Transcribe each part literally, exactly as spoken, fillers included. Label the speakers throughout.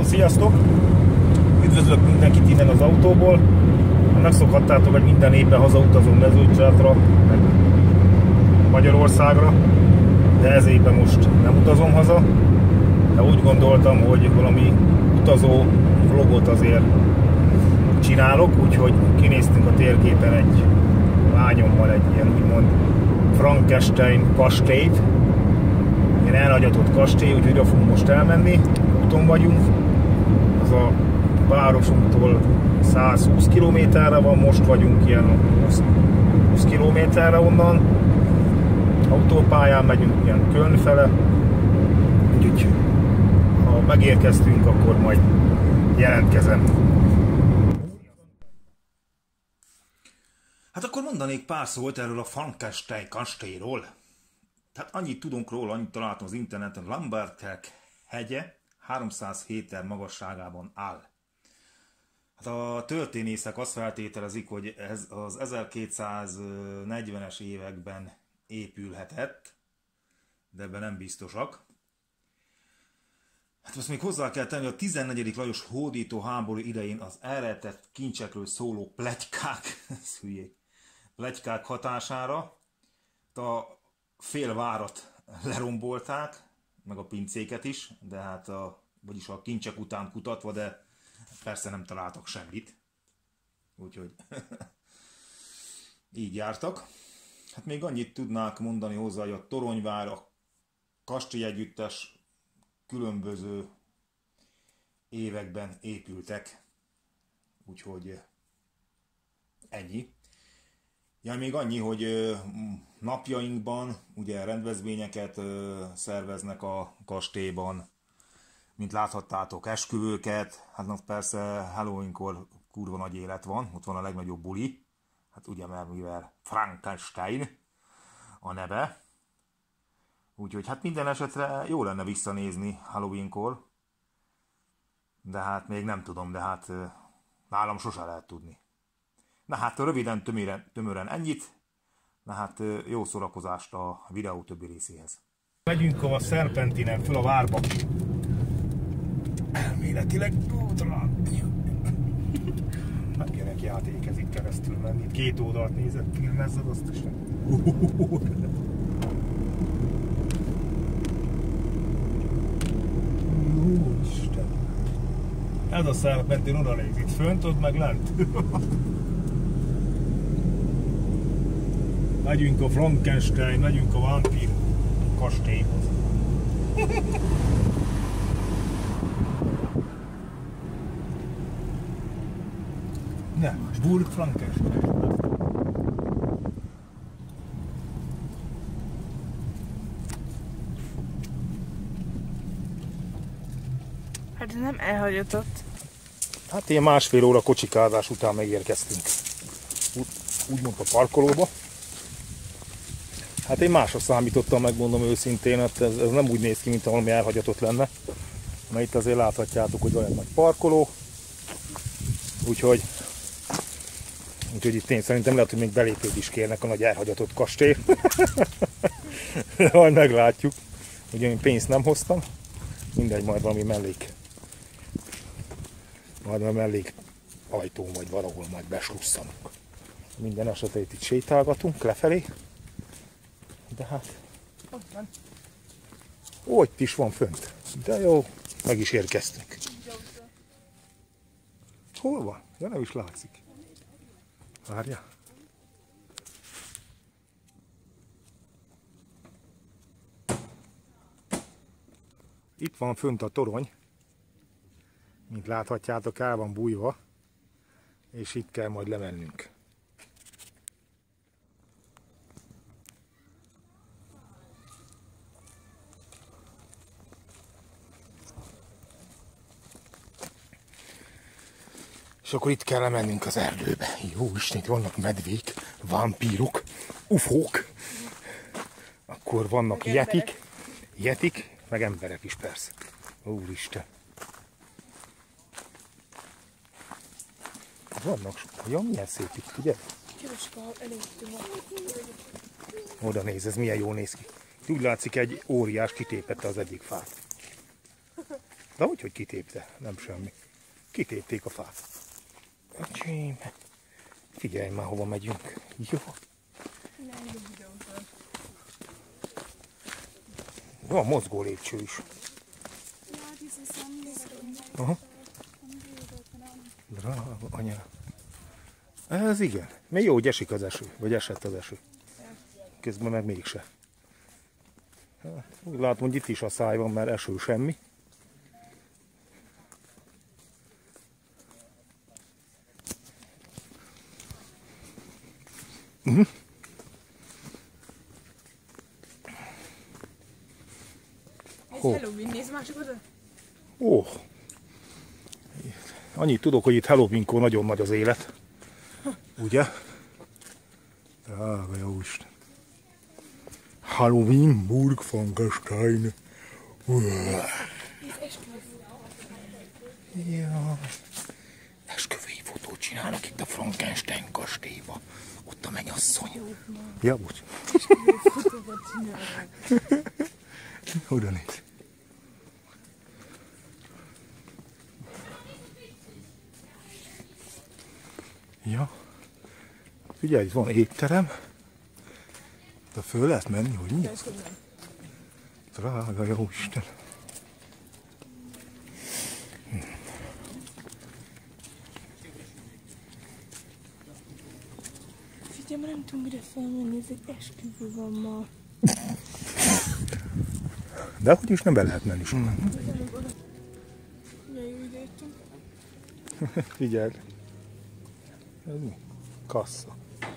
Speaker 1: Sziasztok! Üdvözlök mindenkit innen az autóból. Megszokhattátok, hogy minden évben hazautazom mezőcsátra, meg Magyarországra, de ez évben most nem utazom haza, de úgy gondoltam, hogy valami utazó vlogot azért csinálok, úgyhogy kinéztünk a térképen egy lányommal egy ilyen úgymond Frankenstein kastélyt, ilyen elhagyatott kastély, úgyhogy ide fogunk most elmenni, úton vagyunk. Az a városunktól százhúsz kilométerre van, most vagyunk ilyen húsz kilométerre onnan. Autópályán megyünk ilyen Köln fele, úgyhogy ha megérkeztünk, akkor majd jelentkezem. Hát akkor mondanék pár szót erről a Frankenstein kastélyról. Tehát annyit tudunk róla, annyit találtam az interneten, Lambertkerk hegye háromszáz méter magasságában áll. Hát a történészek azt feltételezik, hogy ez az ezerkétszáznegyvenes években épülhetett, de ebben nem biztosak. Hát azt még hozzá kell tenni, hogy a tizennegyedik Lajos hódító háború idején az elrejtett kincsekről szóló pletykák, ez hülyék, pletykák hatására a fél várat lerombolták, meg a pincéket is, de hát a, vagyis a kincsek után kutatva, de persze nem találtak semmit. Úgyhogy így jártak. Hát még annyit tudnák mondani hozzá, hogy a toronyvár, a kastélyegyüttes különböző években épültek. Úgyhogy ennyi. Ja, még annyi, hogy napjainkban ugye rendezvényeket szerveznek a kastélyban, mint láthattátok, esküvőket, hát persze Halloweenkor kurva nagy élet van, ott van a legnagyobb buli, hát ugye mert mivel Frankenstein a neve, úgyhogy hát minden esetre jó lenne visszanézni Halloweenkor, de hát még nem tudom, de hát nálam sose lehet tudni. Na hát röviden, tömören, tömören ennyit, na hát jó szórakozást a videó többi részéhez. Megyünk a Szerpentinen föl a várba. Elméletileg útra. Hát kérek játék itt keresztül menni. Itt két oldalt nézett, filmezzed azt is. Úristen. Ez a Szerpentin oda néz, itt fönt, ott meg lent. Megyünk a Frankenstein, megyünk a vámpír kastélyhoz. Ne, Burg Frankenstein.
Speaker 2: Hát ez nem elhagyatott.
Speaker 1: Hát ilyen másfél óra kocsikázás után megérkeztünk. Úgymond a parkolóba. Hát én másra számítottam, megmondom őszintén, hát ez, ez nem úgy néz ki, mint valami elhagyatott lenne. Mert itt azért láthatjátok, hogy olyan nagy parkoló. Úgyhogy, úgyhogy itt én szerintem lehet, hogy még belépőt is kérnek a nagy elhagyatott kastély. Majd meglátjuk. Ugye én pénzt nem hoztam. Mindegy, majd valami mellék. Majd a mellék ajtón vagy valahol majd beslusszanunk. Minden esetre itt sétálgatunk lefelé. De hát... Ott van. Ó, itt is van fönt. De jó, meg is érkeztünk. Hol van? Ja, nem is látszik. Várja. Itt van fönt a torony. Mint láthatjátok, el van bújva. És itt kell majd lemennünk. És akkor itt kell mennünk az erdőbe. Jó Isten, itt vannak medvék, vámpírok, ufók. Akkor vannak jetik, jetik, meg emberek is persze. Úristen. Vannak, ja, milyen szép itt, ugye? Oda néz, ez milyen jól néz ki. Úgy látszik, egy óriás kitépette az egyik fát.
Speaker 3: De hogy, hogy kitépte? Nem semmi. Kitépték a fát. Öcsém. Figyelj már, hova megyünk. Jó. Van mozgó lépcső is. Aha. Drága anya. Ez igen. Még jó, hogy esik az eső. Vagy esett az eső. Közben meg mégse. Úgy látom, hogy itt is a száj van, mert eső semmi. Uh-huh.
Speaker 2: Halloween, nézd másik oda.
Speaker 3: Ó, annyit tudok, hogy itt Halloweenkor nagyon nagy az élet. Ugye? Drága jóisten. Halloween, Burg Frankenstein. Ja. Esküvői fotót csinálnak itt a Frankenstein kastélyba. Ott a mennyasszony. Ja, bocs.
Speaker 2: Esküvői fotókat csinálnak.
Speaker 3: Oda néz. Ja. Figyelj, itt van étterem. De föl lehet menni, hogy mi? Drága jóisten.
Speaker 2: Figyelj, már nem tudom mire felmenni, ez egy esküvő van ma.
Speaker 3: De hogy is nem be lehet menni sokan.
Speaker 2: Milyen jó időtünk.
Speaker 3: Figyeld. Ez mi? Kassa.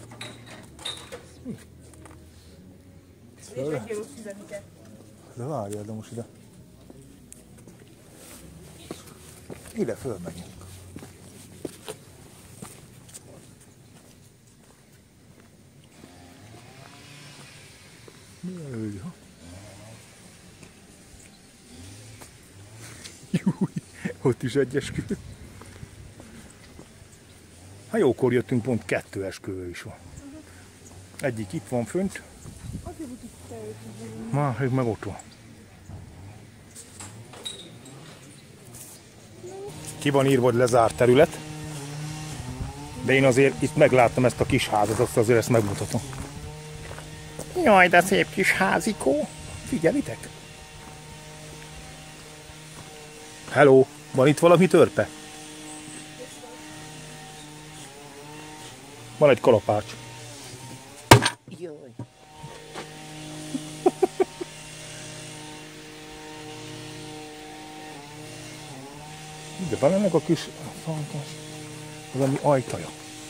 Speaker 2: És egy eurót fizetni kell.
Speaker 3: De várjál, de most ide. Ide fölmegyünk. Jaj, ha? Júj, ott is egy esküvő. Hát jókor jöttünk, pont kettő esküvő is van. Egyik itt van fönt. Másik meg ott van. Ki van írva, hogy lezárt terület. De én azért itt megláttam ezt a kis házat, azt azért ezt megmutatom. Jaj, de szép kis házikó. Figyelitek. Hello, van itt valami törpe? Van egy kalapács. Jaj. De van ennek a kis fontos, valami ajtaja.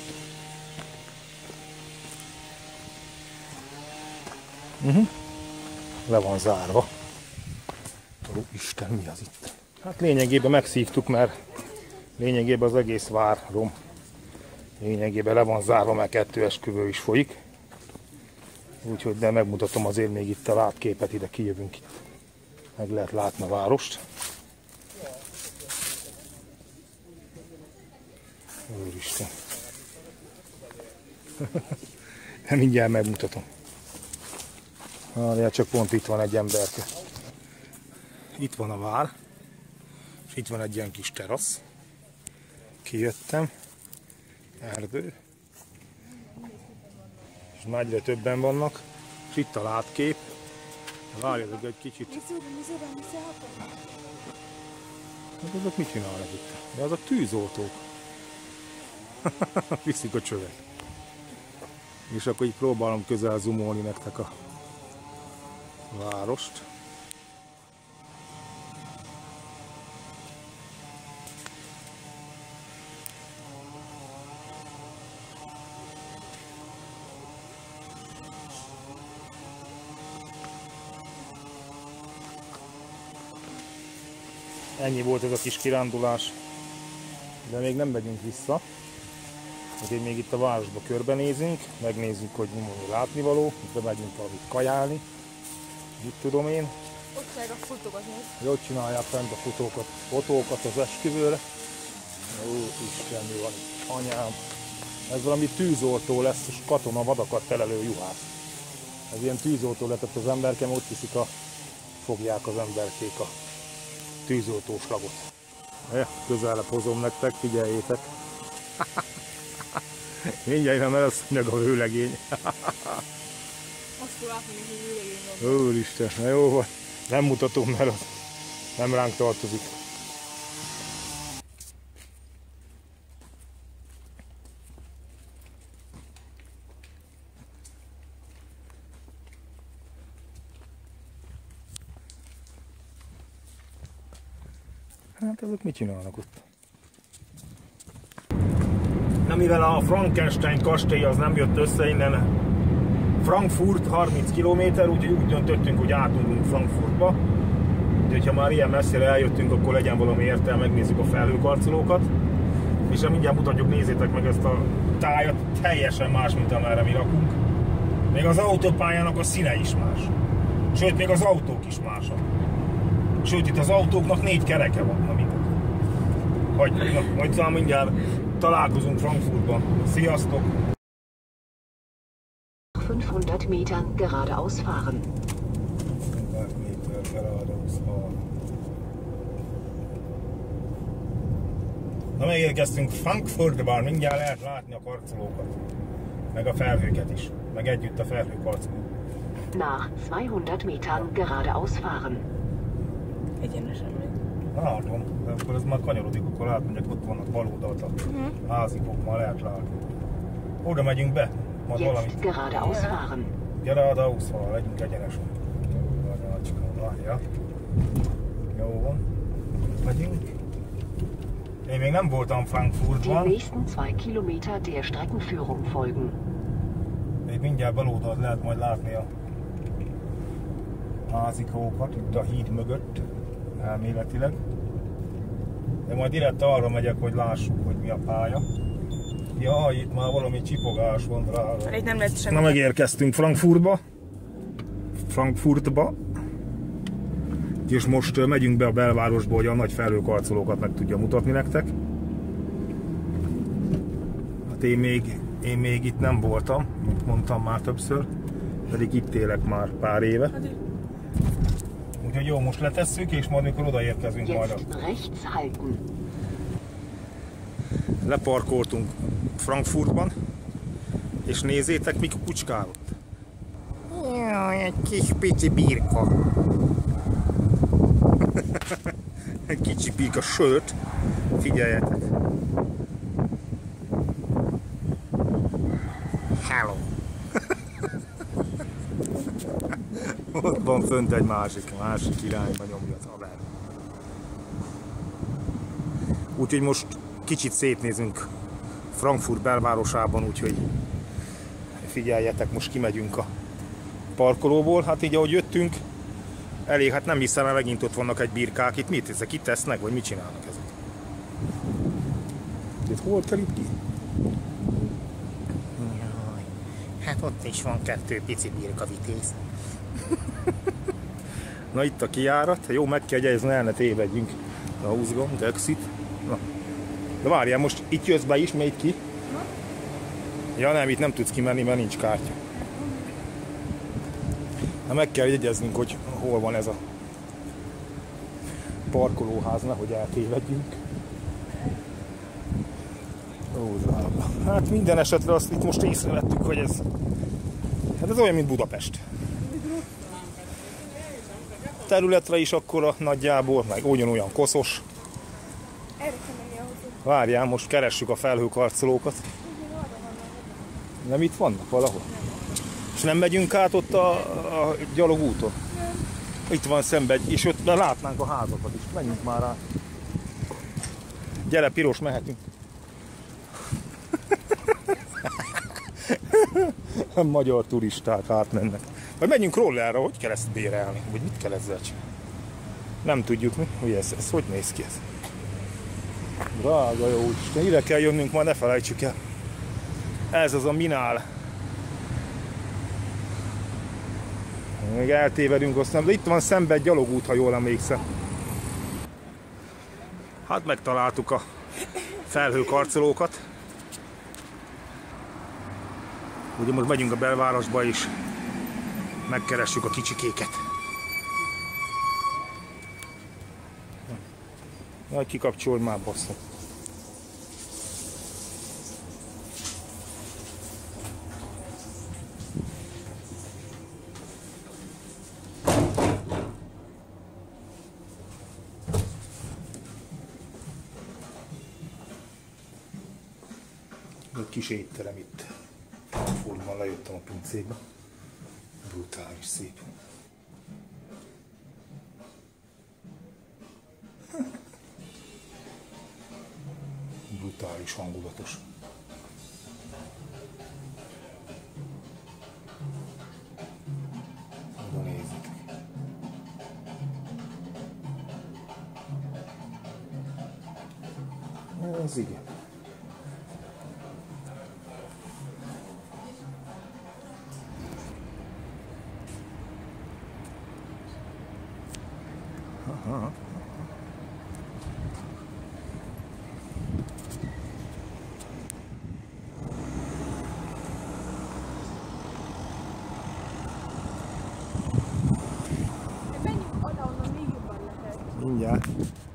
Speaker 3: Uh-huh. Le van zárva. Ó, Isten, mi az itt? Hát lényegében megszívtuk, mert lényegében az egész várom lényegében le van zárva, mert kettő esküvő is folyik. Úgyhogy de megmutatom azért még itt a látképet, ide kijövünk. Meg lehet látni a várost. Úristen. De mindjárt megmutatom. Várjál, csak pont itt van egy emberke. Itt van a vár. És itt van egy ilyen kis terasz. Kijöttem. Erdő. És már egyre többen vannak. És itt a látkép. Várjatok egy kicsit. Hát azok mit csinálnak itt? De azok tűzoltók. Viszik a csövet. És akkor így próbálom közel zoomolni nektek a várost. Ennyi volt ez a kis kirándulás, de még nem megyünk vissza. Azért még itt a városba körbenézünk, megnézzük, hogy mi mondja látnivaló, itt megyünk valamit kajálni, mit tudom én.
Speaker 2: Ott meg a fotókat néz.
Speaker 3: Ott csinálják fent a fotókat, fotókat az esküvőre. Ó, Isten, mi van itt, anyám. Ez valami tűzoltó lesz, és katona vadakat telelő juhász. Ez ilyen tűzoltó letett az emberkem, ott viszik a, fogják az emberkék a tűzoltóslagot. Ja, közelebb hozom nektek, figyeljétek. Mindjárt nem elszúnyog a vőlegény.
Speaker 2: Azt fog látni, hogy vőlegény van.
Speaker 3: Úristen, na jó van. Nem mutatom, mert az nem ránk tartozik. Hát azok mit csinálnak ott? Na, mivel a Frankenstein kastély az nem jött össze innen Frankfurt harminc kilométer, úgyhogy úgy döntöttünk, hogy átugrunk Frankfurtba. Úgyhogy ha már ilyen messzire eljöttünk, akkor legyen valami értelme, megnézzük a felhőkarcolókat. És ha mindjárt mutatjuk, nézzétek meg ezt a tájat, teljesen más, mint amerre mi lakunk. Még az autópályának a színe is más. Sőt, még az autók is másak. Sőt, itt az autóknak négy kereke van, na mindegy. Hogy, na, majd talán mindjárt találkozunk Frankfurtban. Sziasztok!
Speaker 4: fünfhundert Metern geradeaus fahren.
Speaker 3: fünfhundert Meter geradeaus fahren. Na, megérkeztünk Frankfurtban, mindjárt lehet látni a karcolókat. Meg a felhőket is. Meg együtt a felhőkarcolók.
Speaker 4: Nach zweihundert Metern geradeaus fahren.
Speaker 2: Egyenesen megy.
Speaker 3: Látom, de akkor ez már kanyarodik, akkor látni, hogy ott vannak bal oldalt a uh-huh. házikok, már lehet látni. Oda megyünk be, majd
Speaker 4: Jetzt
Speaker 3: valamit.
Speaker 4: geradeaus fahren.
Speaker 3: Geradeaus fahren, legyünk egyenesen. Várja. Jó van. Megyünk. Én még nem voltam
Speaker 4: Die
Speaker 3: Frankfurtban.
Speaker 4: nächsten zwei Kilometer der Streckenführung folgen.
Speaker 3: Még mindjárt bal oldalt lehet majd látni a házikókat, itt a híd mögött, elméletileg. De majd direkt arra megyek, hogy lássuk, hogy mi a pálya. Ja, itt már valami csipogás van drága.
Speaker 2: Itt nem lehet semmi.
Speaker 3: Na, megérkeztünk Frankfurtba. Frankfurtba. És most megyünk be a belvárosba, hogy a nagy felhőkarcolókat meg tudja mutatni nektek. Hát én még, én még itt nem voltam, mint mondtam már többször, pedig itt élek már pár éve. Úgyhogy jó, most letesszük, és majd mikor odaérkezünk majd.
Speaker 4: Jetzt rechts halten.
Speaker 3: Leparkoltunk Frankfurtban, és nézzétek, mi kucskálott. Jaj, egy kis pici birka. Egy kicsi birka, sőt, figyeljetek. Hello. Ott van fönt egy másik, másik irányba nyomja az adály. Úgyhogy most kicsit szétnézünk Frankfurt belvárosában, úgyhogy figyeljetek, most kimegyünk a parkolóból. Hát így ahogy jöttünk, elég, hát nem hiszem, mert megint ott vannak egy birkák. Itt mit ezek? Itt tesznek, vagy mit csinálnak ezek? Itt hol került ki? Jaj, hát ott is van kettő pici birkavitéz. Na, itt a kijárat, jó, meg kell jegyezni, el ne tévedjünk. Na, húzgom, exit. Na. De várjál, most itt jössz be ismét ki? Ja nem, itt nem tudsz kimenni, mert nincs kártya. Na, meg kell jegyeznünk, hogy hol van ez a parkolóház, nehogy eltévedjünk. Ó, drága. Hát minden esetre azt itt most észrevettük, hogy ez, hát ez olyan, mint Budapest. Területre is akkora nagyjából, meg ugyanolyan koszos. Várjál, most keressük a felhőkarcolókat. Nem itt vannak valahol? És nem megyünk át ott a, a gyalogúton? Itt van szembe, és ott látnánk a házakat is. Menjünk már át. Gyere, piros, mehetünk. Magyar turisták átmennek. Vagy menjünk rollerre, hogy kell ezt bérelni? Vagy mit kell ezzel csinálni? Nem tudjuk mi, hogy ez, ez hogy néz ki ez. Drága jó Isten, ide kell jönnünk, majd ne felejtsük el. Ez az a Minál. Még eltévedünk, azt nem, de itt van szembe egy gyalogút, ha jól emlékszem. Hát megtaláltuk a felhőkarcolókat. Ugye most megyünk a belvárosba is. Megkeressük a kicsikéket. Jaj, kikapcsolj már, basszom. Egy kis étterem itt. Fordban lejöttem a pincébe. Brutális szép. Brutális hangulatos. Oda nézzük. Ez igen. Aha.
Speaker 2: Menjünk oda, onnan még jobban lehet.
Speaker 3: Mindjárt.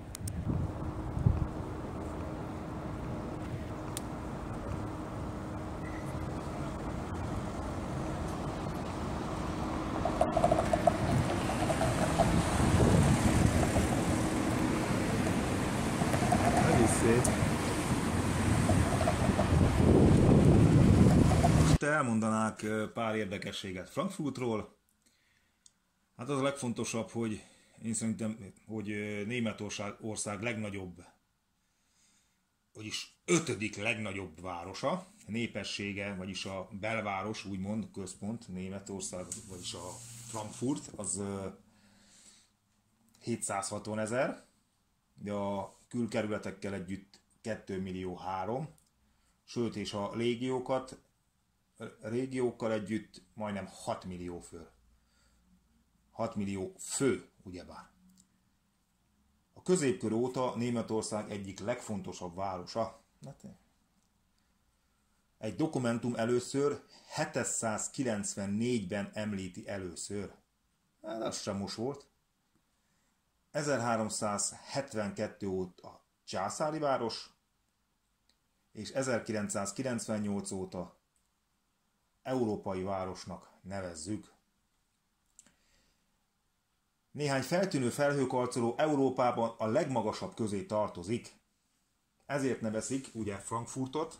Speaker 1: Most elmondanák pár érdekességet Frankfurtról. Hát az a legfontosabb, hogy én szerintem, hogy Németország ország legnagyobb, vagyis ötödik legnagyobb városa, népessége, vagyis a belváros, úgymond központ, Németország, vagyis a Frankfurt, az hétszázhatvanezer, de a külkerületekkel együtt két millió három, sőt, és a légiókat, régiókkal együtt majdnem hat millió fő. hat millió fő, ugyebár. A középkor óta Németország egyik legfontosabb városa. Egy dokumentum először hétszázkilencvennégyben említi először. Hát az sem most volt. ezerháromszázhetvenkettő óta császári város, és ezerkilencszázkilencvennyolc óta európai városnak nevezzük. Néhány feltűnő felhőkarcoló Európában a legmagasabb közé tartozik. Ezért nevezik ugye Frankfurtot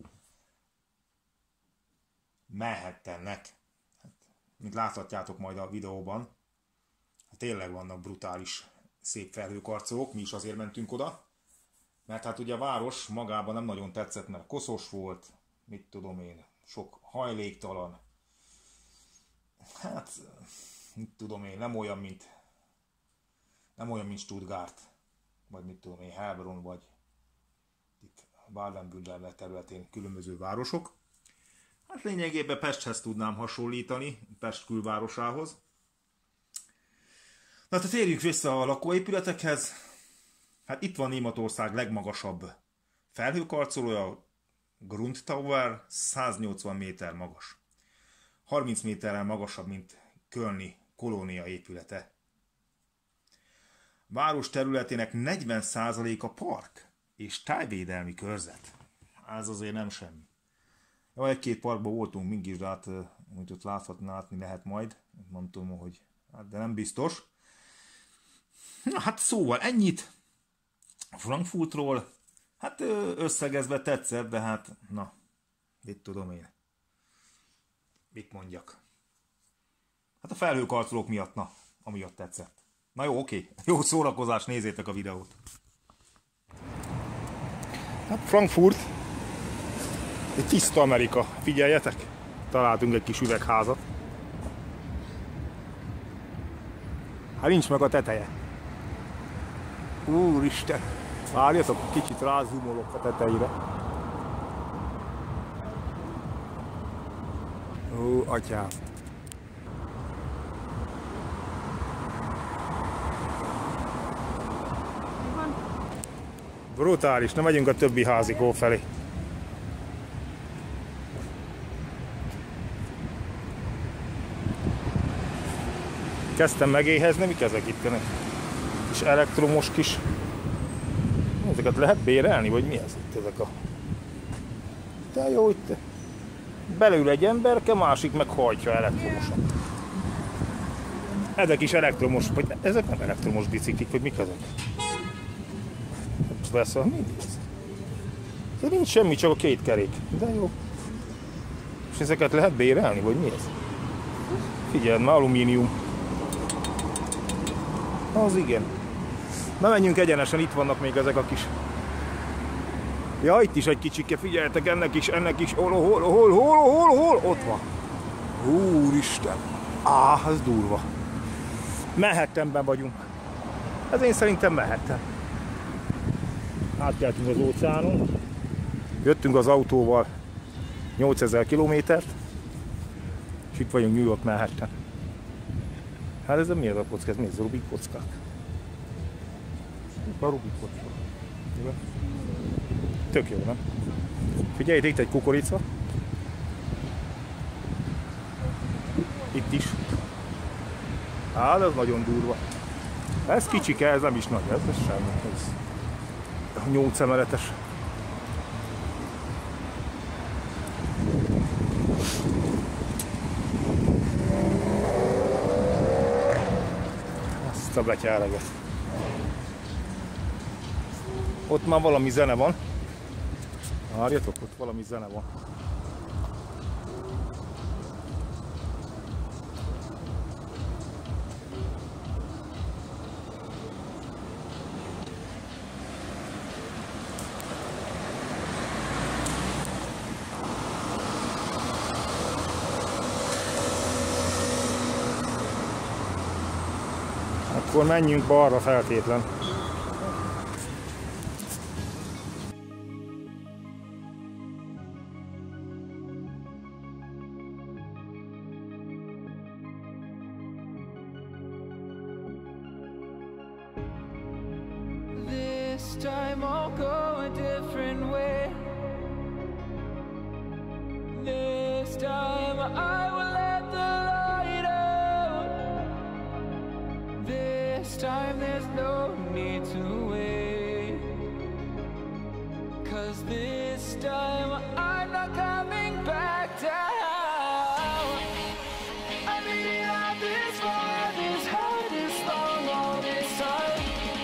Speaker 1: Manhattannek. Hát, mint láthatjátok majd a videóban, tényleg vannak brutális szép felhőkarcolók, mi is azért mentünk oda. Mert hát ugye a város magában nem nagyon tetszett, mert koszos volt, mit tudom én, sok hajléktalan. Hát, mit tudom én, nem olyan, mint nem olyan, mint Stuttgart, vagy mit tudom én, Heilbronn, vagy itt Baden-Württemberg területén különböző városok. Hát lényegében Pesthez tudnám hasonlítani, Pest külvárosához. Na, hát térjünk vissza a lakóépületekhez. Hát itt van Németország legmagasabb felhőkarcolója, Grundtower, száznyolcvan méter magas. harminc méterrel magasabb, mint Kölni kolónia épülete. Város területének negyven százaléka park és tájvédelmi körzet. Ez azért nem semmi. Ja, egy-két parkban voltunk mink is, de hát, amit ott láthatni, látni lehet majd. Nem tudom, hogy... Hát, de nem biztos. Na hát szóval ennyit Frankfurtról. Hát összegezve tetszett, de hát na, mit tudom én. Mit mondjak. Hát a felhőkarcolók miatt, na, amiatt tetszett. Na jó, oké. Jó szórakozás, nézzétek a videót.
Speaker 3: Hát Frankfurt egy tiszta Amerika. Figyeljetek, találtunk egy kis üvegházat. Hát nincs meg a teteje. Úristen! Várjatok, kicsit rázumolok a tetejére. Ó, atyám! Brutális, na megyünk a többi házikó felé. Kezdtem megéhezni, mik ezek itt? És elektromos kis Ezeket lehet bérelni, vagy mi ez itt ezek a... De jó, itt belül egy emberke, másik meg hajtja elektromosan. Ezek is elektromos, vagy ezek nem elektromos biciklik, vagy mik ezek? Veszem, mi ez? De nincs semmi, csak a két kerék. De jó. És ezeket lehet bérelni, vagy mi ez? Figyeld, már alumínium. Az igen. Na menjünk egyenesen, itt vannak még ezek a kis... Ja, itt is egy kicsike, figyeljetek, ennek is, ennek is, hol, hol, hol, hol, hol, hol, ott van. Úristen. Áh, ez durva. Manhattanben vagyunk. Ez én szerintem Manhattan. Átkeltünk az óceánon. Jöttünk az autóval nyolcezer kilométert. És itt vagyunk New York, Manhattan. Hát ez mi ez a kocka? Ez mi ez? Rubik kockák? A Rubik kocka. Tök jó, nem? Figyelj, itt egy kukorica. Itt is. Hát ez nagyon durva. Ez kicsike, ez nem is nagy, ez, ez semmi. Ez nyolc emeletes. Azt a betyáreget. Ott már valami zene van. Várjatok, ott valami zene van. Akkor menjünk balra feltétlen.
Speaker 5: Time I'll go a different way. This time I will let the light out. This time there's no need to wait. 'Cause this time I'm not coming back down. I've been out this far, this hard, this long, all this time.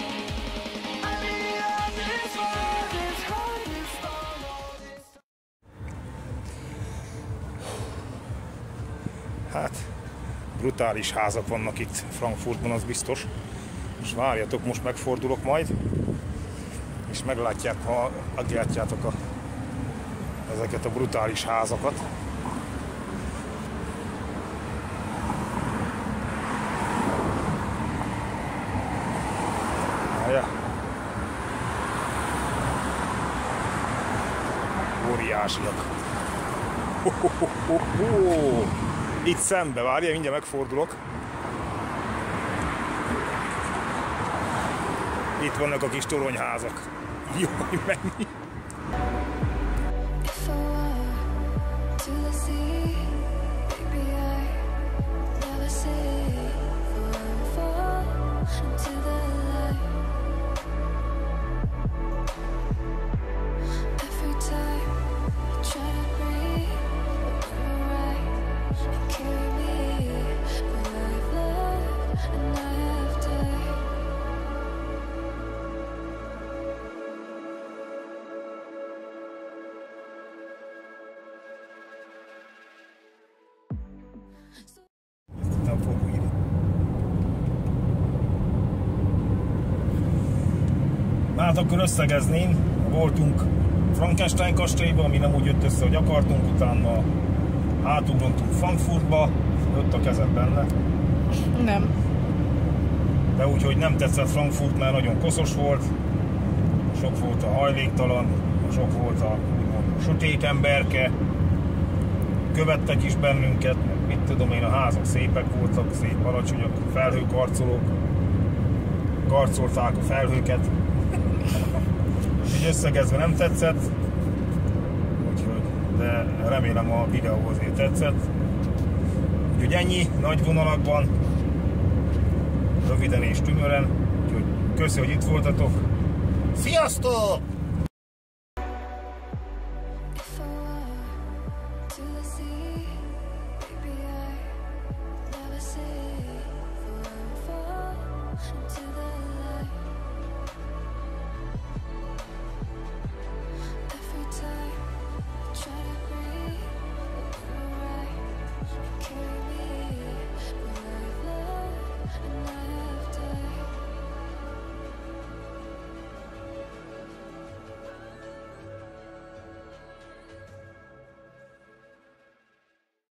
Speaker 3: Hát, brutális házak vannak itt Frankfurtban, az biztos. És várjatok, most megfordulok majd, és meglátják, ha meglátjátok a, ezeket a brutális házakat. Várjál. Óriásiak. Ho, ho, ho, ho, ho. Itt szembe, várjál, mindjárt megfordulok. Itt vannak a kis toronyházak. Jaj, mennyi! Hát akkor összegezném, voltunk Frankenstein kastélyban, ami nem úgy jött össze, hogy akartunk, utána átugrottunk Frankfurtba, ott a kezed benne.
Speaker 2: Nem.
Speaker 3: De úgyhogy nem tetszett Frankfurt, mert nagyon koszos volt, sok volt a hajléktalan, sok volt a sötét emberke, követtek is bennünket, mit tudom én, a házak szépek voltak, szép alacsonyak, felhőkarcolók, karcolták a felhőket. Így összegezve nem tetszett, úgyhogy, de remélem a videó azért tetszett. Úgyhogy ennyi, nagy vonalakban, röviden és tümören, úgyhogy köszi, hogy itt voltatok, Sziasztok!
Speaker 5: If I were to the sea, maybe I never say forever until